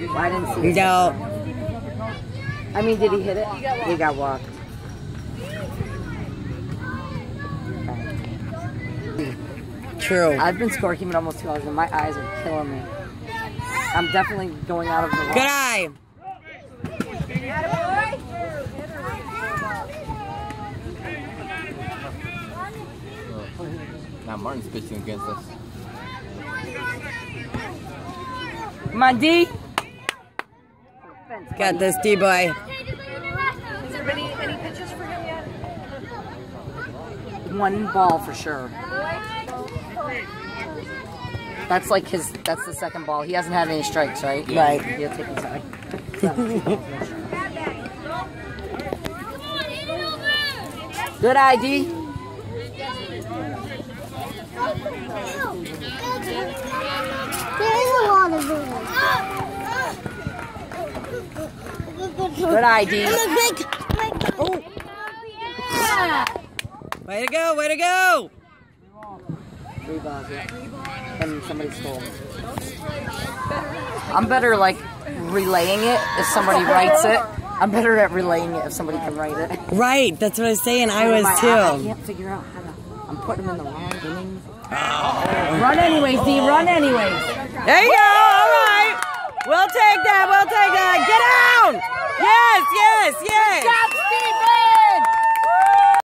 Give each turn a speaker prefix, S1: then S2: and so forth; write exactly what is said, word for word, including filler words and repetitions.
S1: I didn't see it.
S2: No.
S1: I mean, did he hit it? He got walked.
S2: True.
S1: I've been scorekeeping almost two hours and my eyes are killing me. I'm definitely going out of the wall.
S2: Good eye.
S3: Now Martin's pitching against us.
S1: Come on, D.
S2: Got this, D-boy.
S4: Has there been any, any pitches for him yet?
S1: One ball for sure. That's like his, that's the second ball. He hasn't had any strikes, right?
S2: Right.
S1: He'll take his eye. Good I D.
S5: There is a lot of them.
S1: Good I D.
S2: Oh. Way to go, way to go!
S1: Three balls, yeah. And somebody stole. I'm better like relaying it if somebody writes it. I'm better at relaying it if somebody can write it.
S2: Right, that's what I was saying. I was
S1: My-
S2: too.
S1: I can't figure out how to. I'm putting them in the wrong innings. Run anyways, D. Run anyways.
S2: There you go, all right. We'll take that, we'll take that. Get down! Yes, yes, yes!
S1: Stop, Steve!